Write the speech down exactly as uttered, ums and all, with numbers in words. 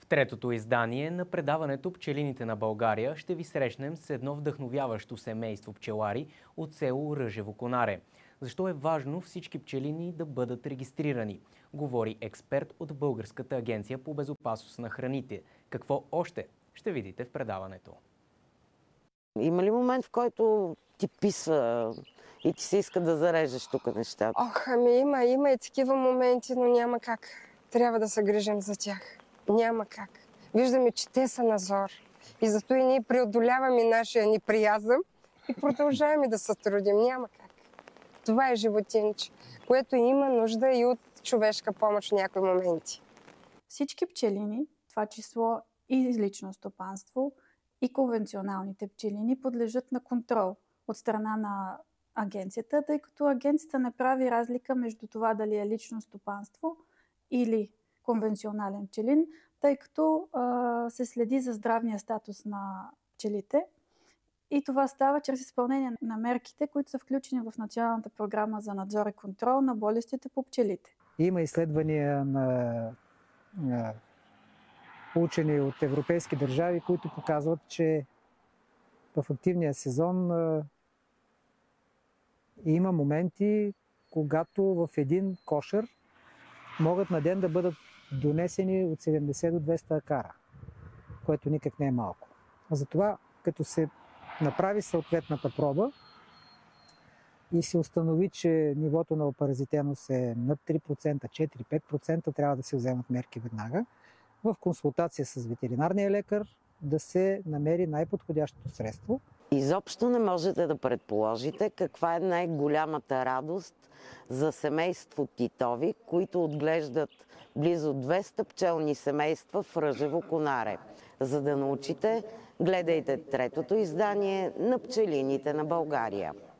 третото издание на предаването "Пчелините на България" ще ви срещнем с едно вдъхновяващо семейство пчелари от село Ръжево Конаре. Защо е важно всички пчелини да бъдат регистрирани? Говори експерт от Българската агенция по безопасност на храните. Какво още ще видите в предаването? Има ли момент, в който ти писва и ти се иска да зарежеш тук нещата? Ох, ами има, има и такива моменти, но няма как. Трябва да се грижим за тях. Няма как. Виждаме, че те са на зор. И зато и ние преодоляваме нашия неприязъм и продължаваме да се трудим. Няма как. Това е животинче, което има нужда и от човешка помощ в някои моменти. Всички пчелини, в това число и лично стопанство, и конвенционалните пчелини подлежат на контрол от страна на агенцията, тъй като агенцията не прави разлика между това дали е лично стопанство или конвенционален пчелин, тъй като а, се следи за здравния статус на пчелите. И това става чрез изпълнение на мерките, които са включени в Националната програма за надзор и контрол на болестите по пчелите. Има изследвания на, на учени от европейски държави, които показват, че в активния сезон а, има моменти, когато в един кошер могат на ден да бъдат донесени от седемдесет до двеста акара, което никак не е малко. Затова, като се направи съответната проба и се установи, че нивото на опаразитеност е над три процента, четири-пет процента, трябва да се вземат мерки веднага, в консултация с ветеринарния лекар да се намери най-подходящото средство. Изобщо не можете да предположите каква е най-голямата радост за семейство Титови, които отглеждат близо двеста пчелни семейства в Ръжево Конаре. За да научите, гледайте третото издание на "Пчелините на България".